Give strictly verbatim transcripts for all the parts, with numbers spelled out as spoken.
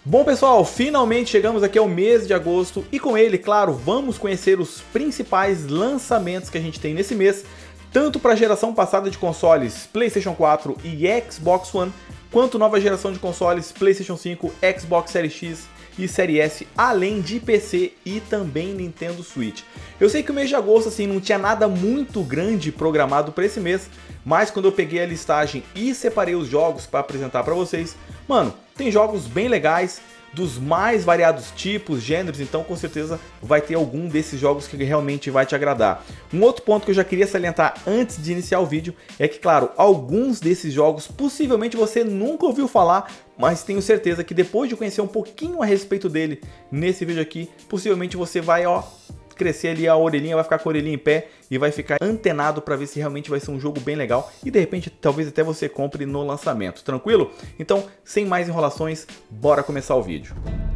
Bom pessoal, finalmente chegamos aqui ao mês de agosto e com ele, claro, vamos conhecer os principais lançamentos que a gente tem nesse mês, tanto para a geração passada de consoles PlayStation quatro e Xbox One, quanto nova geração de consoles PlayStation cinco, Xbox Series X e Series S, além de P C e também Nintendo Switch. Eu sei que o mês de agosto assim não tinha nada muito grande programado para esse mês, mas quando eu peguei a listagem e separei os jogos para apresentar para vocês, mano, tem jogos bem legais, dos mais variados tipos, gêneros, então com certeza vai ter algum desses jogos que realmente vai te agradar. Um outro ponto que eu já queria salientar antes de iniciar o vídeo é que, claro, alguns desses jogos possivelmente você nunca ouviu falar, mas tenho certeza que depois de conhecer um pouquinho a respeito dele nesse vídeo aqui, possivelmente você vai, ó, crescer ali a orelhinha, vai ficar com a orelhinha em pé e vai ficar antenado para ver se realmente vai ser um jogo bem legal e de repente talvez até você compre no lançamento, tranquilo? Então, sem mais enrolações, bora começar o vídeo.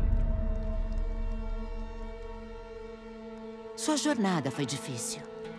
Sua jornada foi difícil.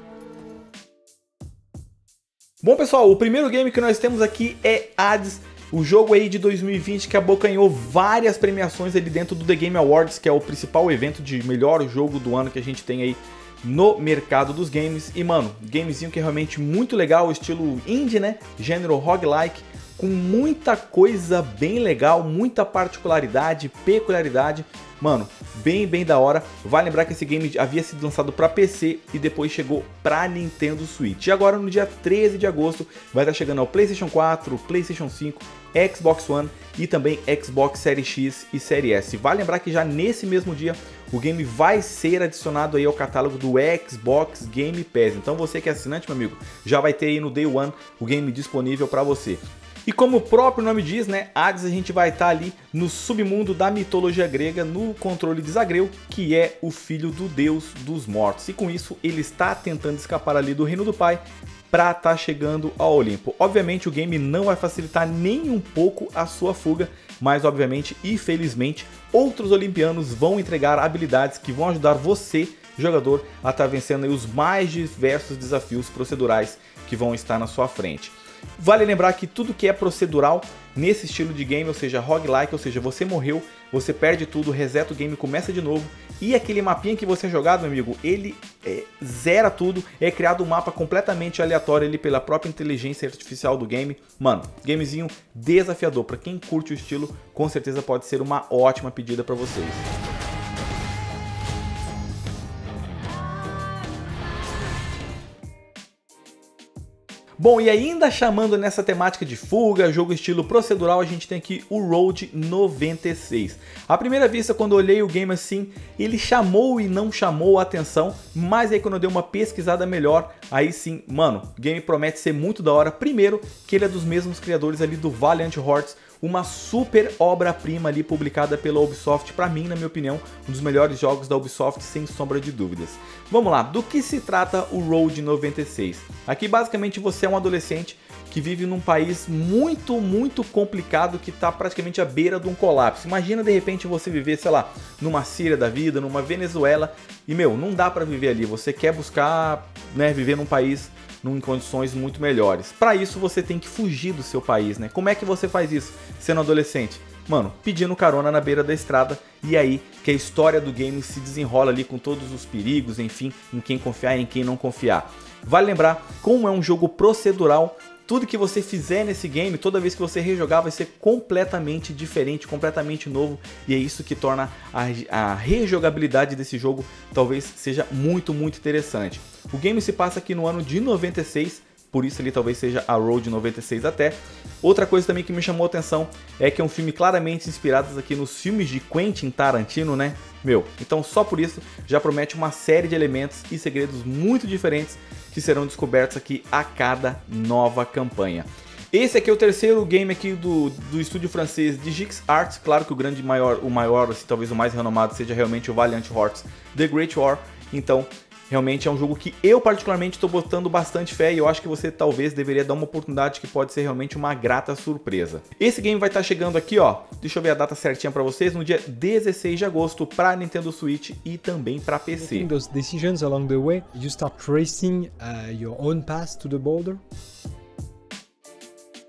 Bom pessoal, o primeiro game que nós temos aqui é Hades. O jogo aí de dois mil e vinte que abocanhou várias premiações ali dentro do The Game Awards, que é o principal evento de melhor jogo do ano que a gente tem aí no mercado dos games. E mano, gamezinho que é realmente muito legal, estilo indie, né? Gênero roguelike, com muita coisa bem legal, muita particularidade, peculiaridade. Mano, bem, bem da hora. Vale lembrar que esse game havia sido lançado para P C e depois chegou para Nintendo Switch. E agora no dia treze de agosto vai estar chegando ao PlayStation quatro, PlayStation cinco, Xbox One e também Xbox Series X e Series S. Vale lembrar que já nesse mesmo dia o game vai ser adicionado aí ao catálogo do Xbox Game Pass. Então você que é assinante, meu amigo, já vai ter aí no Day One o game disponível para você. E como o próprio nome diz, né, Hades, a gente vai estar ali no submundo da mitologia grega, no controle de Zagreu, que é o filho do deus dos mortos. E com isso ele está tentando escapar ali do reino do pai para estar chegando ao Olimpo. Obviamente o game não vai facilitar nem um pouco a sua fuga, mas obviamente e felizmente outros olimpianos vão entregar habilidades que vão ajudar você, jogador, a estar vencendo aí os mais diversos desafios procedurais que vão estar na sua frente. Vale lembrar que tudo que é procedural nesse estilo de game, ou seja, roguelike, ou seja, você morreu, você perde tudo, reseta o game, começa de novo, e aquele mapinha que você é jogado, meu amigo, ele é, zera tudo, é criado um mapa completamente aleatório ali pela própria inteligência artificial do game. Mano, gamezinho desafiador, para quem curte o estilo, com certeza pode ser uma ótima pedida para vocês. Bom, e ainda chamando nessa temática de fuga, jogo estilo procedural, a gente tem aqui o Road noventa e seis. À primeira vista, quando eu olhei o game assim, ele chamou e não chamou a atenção, mas aí quando eu dei uma pesquisada melhor, aí sim, mano, o game promete ser muito da hora. Primeiro, que ele é dos mesmos criadores ali do Valiant Hearts, uma super obra-prima ali publicada pela Ubisoft, para mim, na minha opinião, um dos melhores jogos da Ubisoft, sem sombra de dúvidas. Vamos lá, do que se trata o Road noventa e seis? Aqui basicamente você é um adolescente que vive num país muito, muito complicado que está praticamente à beira de um colapso. Imagina de repente você viver, sei lá, numa Síria da vida, numa Venezuela, e meu, não dá para viver ali, você quer buscar, né, viver num país em condições muito melhores. Para isso você tem que fugir do seu país, né? Como é que você faz isso sendo adolescente? Mano, pedindo carona na beira da estrada, e aí que a história do game se desenrola ali com todos os perigos, enfim, em quem confiar e em quem não confiar. Vale lembrar, como é um jogo procedural, tudo que você fizer nesse game, toda vez que você rejogar, vai ser completamente diferente, completamente novo, e é isso que torna a, a rejogabilidade desse jogo talvez seja muito, muito interessante. O game se passa aqui no ano de noventa e seis, por isso ele talvez seja a Road noventa e seis até. Outra coisa também que me chamou a atenção é que é um filme claramente inspirado aqui nos filmes de Quentin Tarantino, né? Meu, então só por isso já promete uma série de elementos e segredos muito diferentes que serão descobertos aqui a cada nova campanha. Esse aqui é o terceiro game aqui do, do estúdio francês de Gix Arts. Claro que o grande maior, o maior, assim, talvez o mais renomado seja realmente o Valiant Hearts The Great War. Então, realmente é um jogo que eu particularmente estou botando bastante fé e eu acho que você talvez deveria dar uma oportunidade que pode ser realmente uma grata surpresa. Esse game vai estar chegando aqui, ó, deixa eu ver a data certinha para vocês, no dia dezesseis de agosto para Nintendo Switch e também para P C. Making those decisions along the way, you start tracing uh, your own path to the border.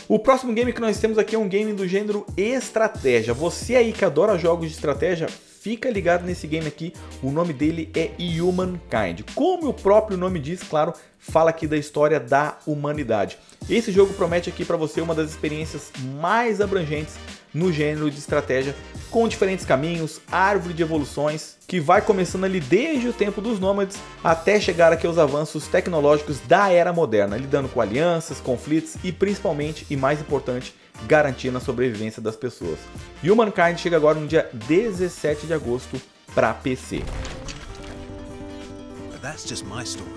O próximo game que nós temos aqui é um game do gênero estratégia. Você aí que adora jogos de estratégia, fica ligado nesse game aqui. O nome dele é Humankind. Como o próprio nome diz, claro, fala aqui da história da humanidade. Esse jogo promete aqui para você uma das experiências mais abrangentes no gênero de estratégia, com diferentes caminhos, árvore de evoluções, que vai começando ali desde o tempo dos nômades até chegar aqui aos avanços tecnológicos da era moderna, lidando com alianças, conflitos e principalmente, e mais importante, garantindo a sobrevivência das pessoas. Humankind chega agora no dia dezessete de agosto para P C. That's just my story.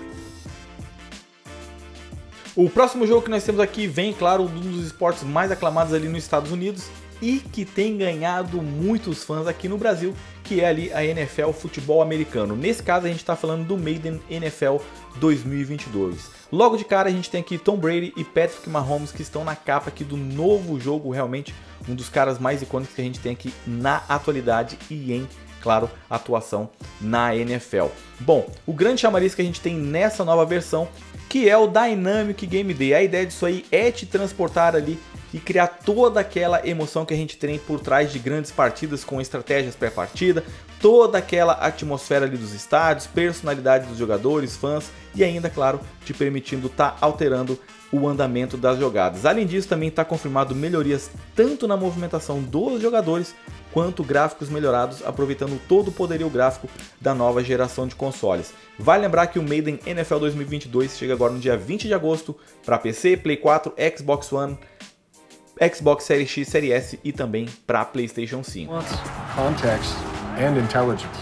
O próximo jogo que nós temos aqui vem, claro, um dos esportes mais aclamados ali nos Estados Unidos e que tem ganhado muitos fãs aqui no Brasil, que é ali a N F L Futebol Americano. Nesse caso a gente está falando do Madden N F L dois mil e vinte e dois. Logo de cara a gente tem aqui Tom Brady e Patrick Mahomes, que estão na capa aqui do novo jogo, realmente um dos caras mais icônicos que a gente tem aqui na atualidade e em, claro, atuação na N F L. Bom, o grande chamariz que a gente tem nessa nova versão, que é o Dynamic Game Day. A ideia disso aí é te transportar ali e criar toda aquela emoção que a gente tem por trás de grandes partidas com estratégias pré-partida, toda aquela atmosfera ali dos estádios, personalidade dos jogadores, fãs e ainda, claro, te permitindo estar tá alterando o andamento das jogadas. Além disso, também está confirmado melhorias tanto na movimentação dos jogadores quanto gráficos melhorados, aproveitando todo o poderio gráfico da nova geração de consoles. Vale lembrar que o Madden N F L dois mil e vinte e dois chega agora no dia vinte de agosto para P C, Play quatro, Xbox One, Xbox Series X, Series S e também para PlayStation cinco. Context and intelligence.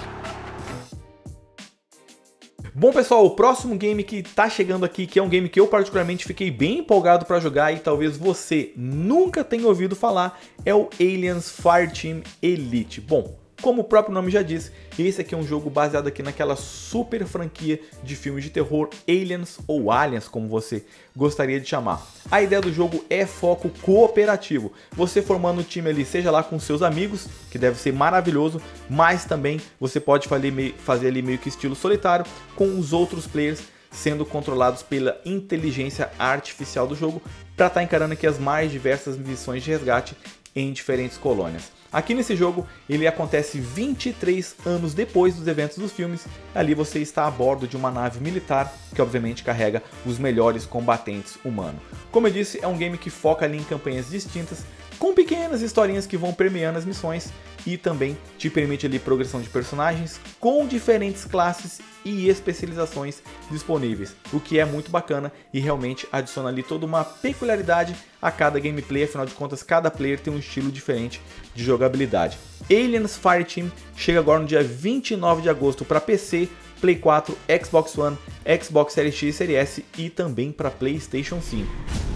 Bom pessoal, o próximo game que tá chegando aqui, que é um game que eu particularmente fiquei bem empolgado para jogar e talvez você nunca tenha ouvido falar, é o Aliens Fireteam Elite. Bom, como o próprio nome já diz, esse aqui é um jogo baseado aqui naquela super franquia de filmes de terror Aliens ou Aliens, como você gostaria de chamar. A ideia do jogo é foco cooperativo, você formando um time ali, seja lá com seus amigos, que deve ser maravilhoso, mas também você pode fazer ali meio que estilo solitário, com os outros players sendo controlados pela inteligência artificial do jogo, para estar encarando aqui as mais diversas missões de resgate em diferentes colônias. Aqui nesse jogo, ele acontece vinte e três anos depois dos eventos dos filmes. Ali você está a bordo de uma nave militar que obviamente carrega os melhores combatentes humanos. Como eu disse, é um game que foca ali em campanhas distintas, com pequenas historinhas que vão permeando as missões e também te permite ali progressão de personagens com diferentes classes e especializações disponíveis, o que é muito bacana e realmente adiciona ali toda uma peculiaridade a cada gameplay. Afinal de contas, cada player tem um estilo diferente de jogabilidade. Aliens Fireteam chega agora no dia vinte e nove de agosto para P C, Play quatro, Xbox One, Xbox Series X, Series S e também para PlayStation cinco.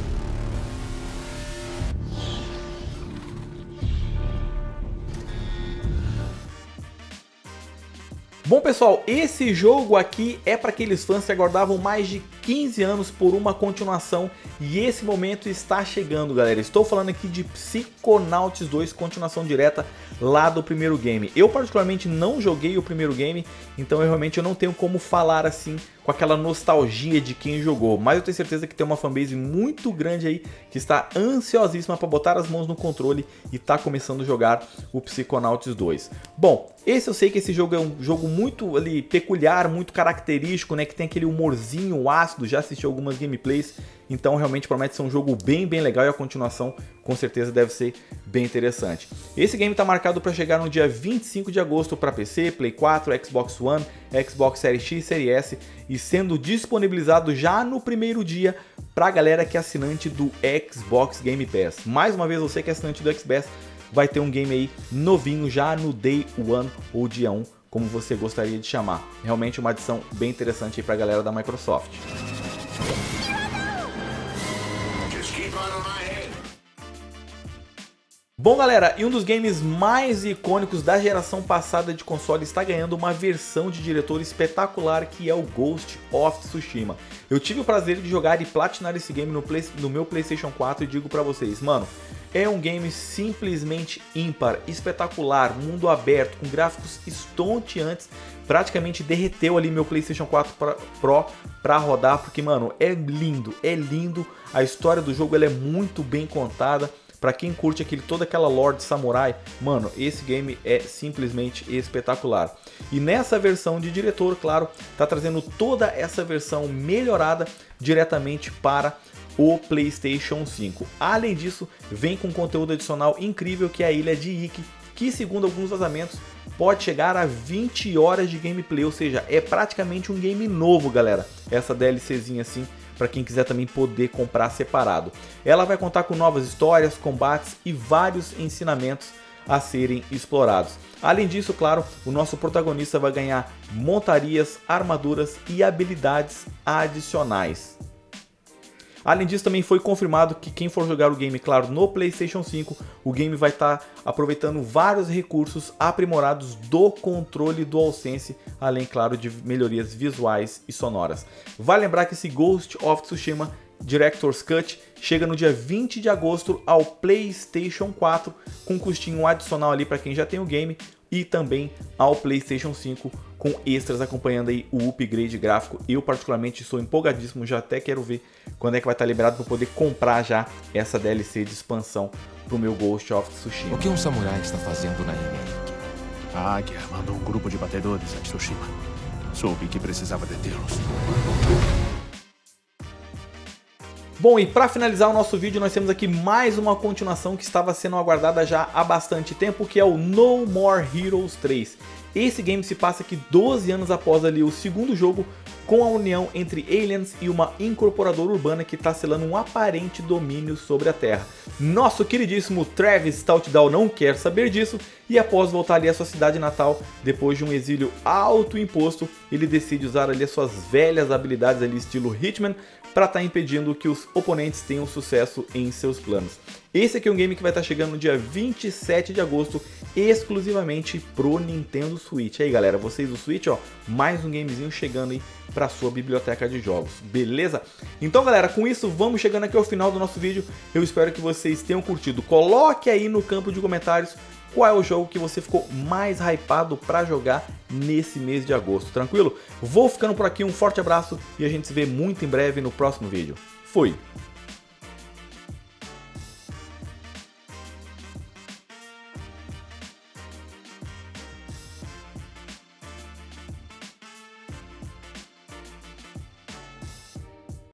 Bom pessoal, esse jogo aqui é para aqueles fãs que aguardavam mais de quinze anos por uma continuação e esse momento está chegando, galera. Estou falando aqui de Psychonauts dois, continuação direta lá do primeiro game. Eu particularmente não joguei o primeiro game, então eu realmente eu não tenho como falar assim com aquela nostalgia de quem jogou, mas eu tenho certeza que tem uma fanbase muito grande aí que está ansiosíssima para botar as mãos no controle e tá começando a jogar o Psychonauts dois. Bom, esse eu sei que esse jogo é um jogo muito ali peculiar, muito característico, né, que tem aquele humorzinho ácido, já assisti algumas gameplays, então realmente promete ser um jogo bem bem legal e a continuação com certeza deve ser bem interessante. Esse game está marcado para chegar no dia vinte e cinco de agosto para P C, Play quatro, Xbox One, Xbox Series X, Series S e sendo disponibilizado já no primeiro dia para a galera que é assinante do Xbox Game Pass. Mais uma vez, você que é assinante do Xbox vai ter um game aí novinho já no Day One ou dia um, como você gostaria de chamar. Realmente uma adição bem interessante aí para a galera da Microsoft. Bom galera, e um dos games mais icônicos da geração passada de console está ganhando uma versão de diretor espetacular, que é o Ghost of Tsushima. Eu tive o prazer de jogar e platinar esse game no, play, no meu PlayStation quatro e digo pra vocês, mano, é um game simplesmente ímpar, espetacular, mundo aberto, com gráficos estonteantes, praticamente derreteu ali meu PlayStation quatro Pro pra rodar, porque mano, é lindo, é lindo, a história do jogo ela é muito bem contada. Pra quem curte aquele, toda aquela lore de samurai, mano, esse game é simplesmente espetacular. E nessa versão de diretor, claro, tá trazendo toda essa versão melhorada diretamente para o PlayStation cinco. Além disso, vem com conteúdo adicional incrível, que é a Ilha de Iki, que segundo alguns vazamentos pode chegar a vinte horas de gameplay, ou seja, é praticamente um game novo, galera, essa DLCzinha assim, para quem quiser também poder comprar separado. Ela vai contar com novas histórias, combates e vários ensinamentos a serem explorados. Além disso, claro, o nosso protagonista vai ganhar montarias, armaduras e habilidades adicionais. Além disso, também foi confirmado que quem for jogar o game, claro, no PlayStation cinco, o game vai estar aproveitando vários recursos aprimorados do controle DualSense, além, claro, de melhorias visuais e sonoras. Vale lembrar que esse Ghost of Tsushima Director's Cut chega no dia vinte de agosto ao PlayStation quatro, com um custinho adicional ali para quem já tem o game, e também ao PlayStation cinco, com extras acompanhando aí o upgrade gráfico. Eu particularmente estou empolgadíssimo, já até quero ver quando é que vai estar liberado para poder comprar já essa D L C de expansão pro meu Ghost of Tsushima. O que um samurai está fazendo na ilha? A águia mandou um grupo de batedores a Tsushima. Soube que precisava detê-los. Bom, e para finalizar o nosso vídeo, nós temos aqui mais uma continuação que estava sendo aguardada já há bastante tempo, que é o No More Heroes três. Esse game se passa aqui doze anos após ali o segundo jogo, com a união entre aliens e uma incorporadora urbana que está selando um aparente domínio sobre a Terra. Nosso queridíssimo Travis Stoutdown não quer saber disso, e após voltar ali à sua cidade natal, depois de um exílio autoimposto, ele decide usar ali as suas velhas habilidades ali estilo Hitman, para estar tá impedindo que os oponentes tenham sucesso em seus planos. Esse aqui é um game que vai estar tá chegando no dia vinte e sete de agosto, exclusivamente pro Nintendo Switch. Aí galera, vocês do Switch, ó, mais um gamezinho chegando aí para sua biblioteca de jogos, beleza? Então galera, com isso vamos chegando aqui ao final do nosso vídeo. Eu espero que vocês tenham curtido. Coloque aí no campo de comentários qual é o jogo que você ficou mais hypado para jogar nesse mês de agosto, tranquilo? Vou ficando por aqui, um forte abraço e a gente se vê muito em breve no próximo vídeo. Fui!